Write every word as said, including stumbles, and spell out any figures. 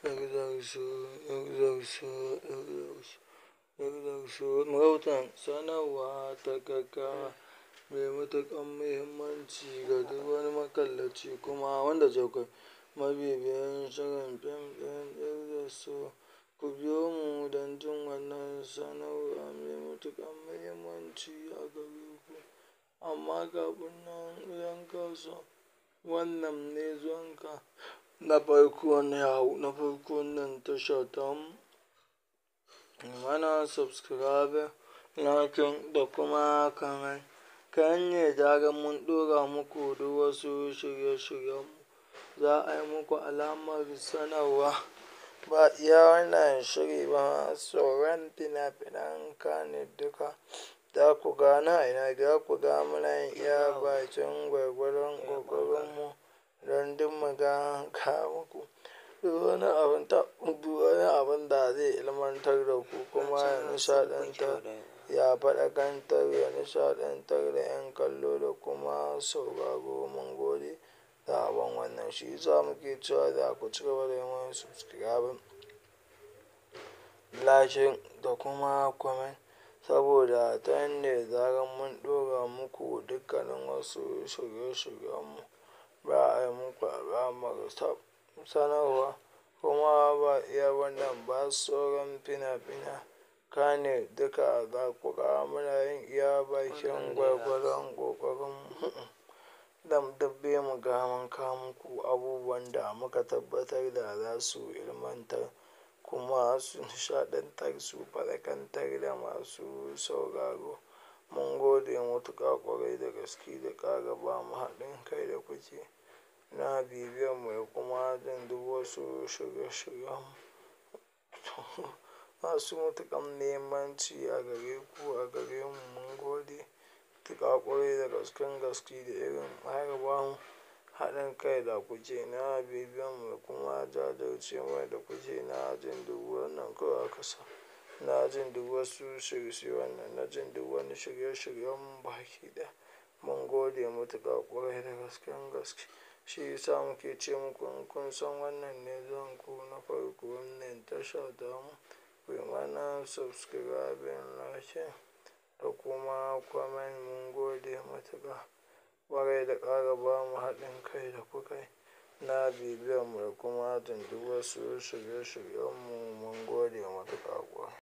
Exarsu, exarsu, exarsu, exarsu. Rahoton sanarwa ta gaggawa mai matuƙar muhimmanci ga duk wani makallaci kuma wanda zai kai mabibiyin shirin fim ɗin Exarsu. Ku biyo mu don jin wannan sanarwa mai matuƙar muhimmanci a gare ku. Amma kafin nan idan ka so wannan ne zuwanka na farko na hau na farko nan tasha tamu, mana subscribe, like da kuma comment. Kan ne zaran mun ɗora muku duk wasu shirye-shiryenmu, za a yi muku alamar sanarwa. Ba iya wannan shiri ba, sauran fina-finan Kannywood duka za ku ga na ina za ku ga muna yin iya bakin gwargwadon ƙoƙarinmu don duk mu ga an kawo muku duk wani abun ta duk wani abun da zai ilmantar da ku kuma ya nishaɗantar, ya faɗakantar, ya nishaɗantar da ƴan kallo da kuma sauraro. Mun gode da abin wannan shi yasa muke cewa da ku cigaba da yi mana subscribe, like da kuma comment, saboda ta nan ne zaran mun ɗora muku dukkanin wasu shirye-shiryenmu za a yi muku alamar sanarwa. Kuma ba iya wannan ba, sauran fina-finan Kannywood duka za ku ga muna yin iya bakin gwargwadon ƙoƙarinmu don duk dai mu ga mun kawo muku abubuwan da muka tabbatar da za su ilmantar kuma su nishaɗantar, su faɗakantar da masu sauraro. Mun gode matuƙa ƙwarai da gaske da ƙara ba mu haɗin kai da kuke na bibiyar mu da kuma jin duk wasu shirye-shiryenmu masu matuƙar muhimmanci a gare ku, a gare mu. Mun gode matuƙa ƙwarai da gasken gaske da irin ƙara ba mu haɗin kai da kuke na bibiyar mu da kuma jajircewa da kuke na jin duk wannan kawai aka sa, na jin duk wasu shirye-shiryen nan, na jin duk wani shirye-shiryenmu baki ɗaya. Mun gode matuƙa ƙwarai da gasken gaske. Shi yasa muke ce muku in kun san wannan ne zuwanku na farko wannan tasha tamu, ku yi mana subscribe, like da kuma comment. Mun gode matuƙa ƙwarai da ƙara ba mu haɗin kai da kuka yi na bibiyar mu da kuma jin duk wasu shirye-shiryenmu. Mun gode matuƙa ƙwarai.